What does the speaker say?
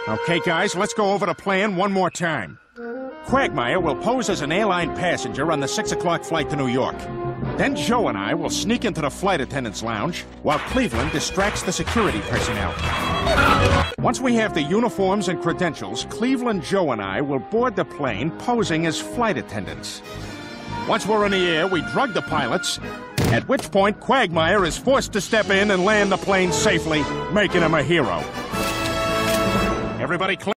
Okay, guys, let's go over the plan one more time. Quagmire will pose as an airline passenger on the 6 o'clock flight to New York. Then Joe and I will sneak into the flight attendant's lounge while Cleveland distracts the security personnel. Once we have the uniforms and credentials, Cleveland, Joe, and I will board the plane posing as flight attendants. Once we're in the air, we drug the pilots, at which point Quagmire is forced to step in and land the plane safely, making him a hero. Everybody clear?